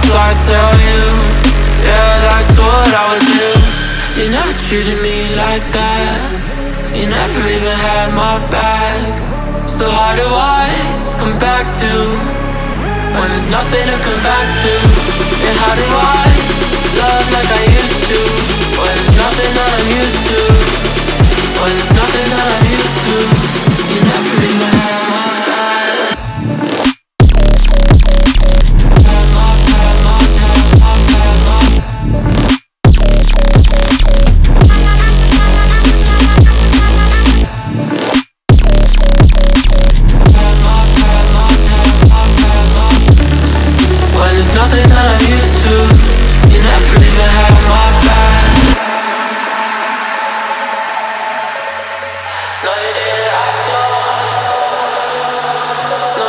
thoughts, so I tell you, yeah, that's what I would do. You never treated me like that. You never even had my back. So how do I come back to when there's nothing to come back to? And how do I love like I used to when there's nothing that I'm used to? When there's nothing that I'm used to. You never even had my back. When there's nothing that I'm used to, you never even had my back. No, you didn't ask long. No.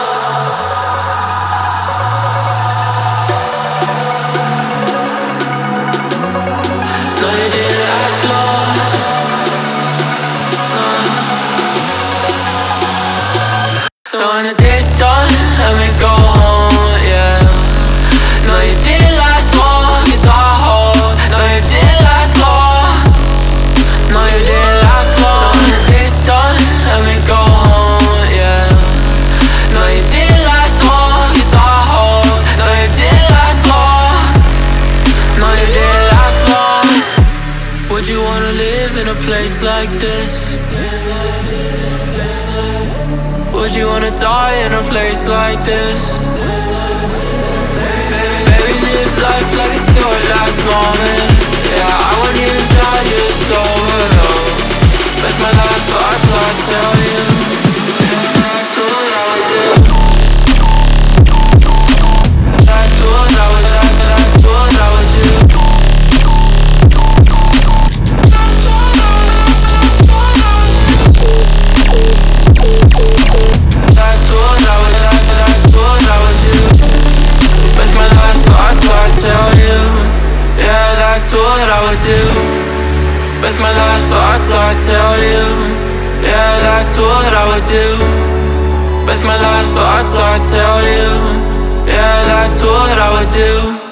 No, you didn't ask long. No. So when the day's done and we go home, yeah. No, you didn't last long, you thought I hold. No, you didn't last long. No, you didn't last long. So when the day's done and we go home, yeah. No, you didn't last long, you thought I hold. No, you didn't last long. No, you didn't last long. Would you wanna live in a place like this? Would you wanna die in a place like this? Baby, live life like it's your last moment. Yeah, I wouldn't even die, you're so alone. That's my last thought, so I tell you, yeah, that's what I would do. That's what I would, that's what I would do. That's what I would, that's what I would do. That's my last thought, so I tell you, yeah, that's what I would do. That's my last thought, so I tell you, yeah, that's what I would do. That's my last thought, so I tell you, yeah, that's what I would do.